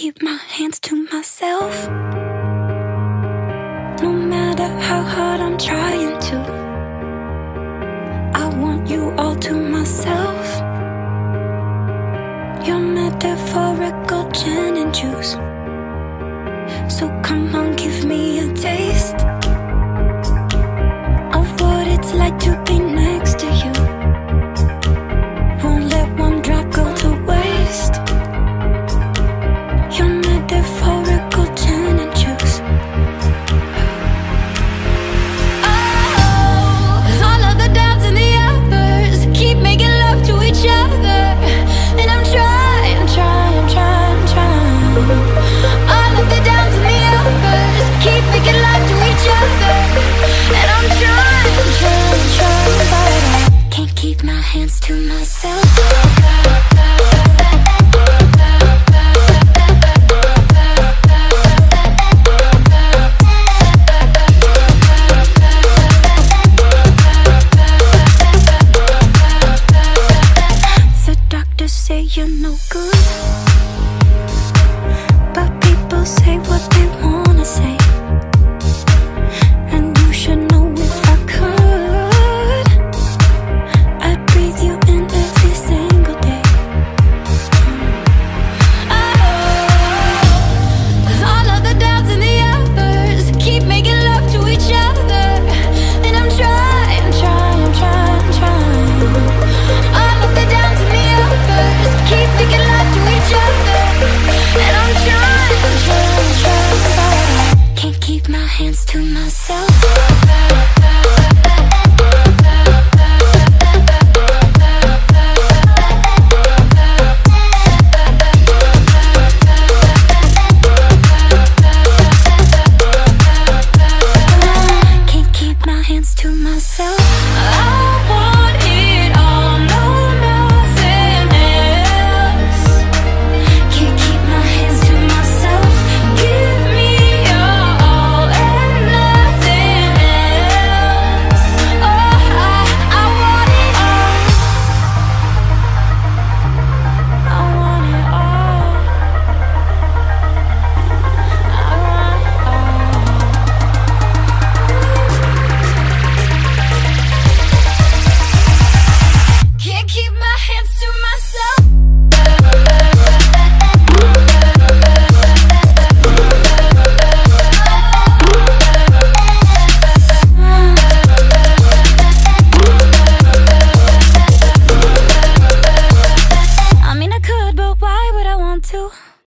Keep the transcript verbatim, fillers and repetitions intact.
keep my hands to myself. No matter how hard I'm trying to, I want you all to myself. Your metaphorical gin and juice. So come on, give me a taste of what it's like to be next to you. Won't let one drop go to waste. Your metaphorical gin and juice. Oh, all of the downs and the uppers keep making love to each other, and I'm trying, I'm trying, I'm trying, I'm trying. All of the downs and the uppers keep making love to each other, and I'm trying, I'm trying, I'm trying, but I can't keep my hands to myself. The doctors say you're no good, but people say what they wanna say. And you should know if I could, I'd breathe you in every single day. Oh, all of the downs and the uppers keep making love to each other, and I'm trying, I'm trying, I'm trying, I'm trying. All of the downs and the uppers keep making love to each other, and I'm trying, I'm trying, I'm trying, but I can't keep my hands to myself. Can't keep my hands to myself. I want it all, no, nothing else. Can't keep my hands to myself. Give me your all and nothing else. Oh, I, I want it all. I want it all. I want it all. Can't keep my hands to myself. I mean, I could, but why would I want to?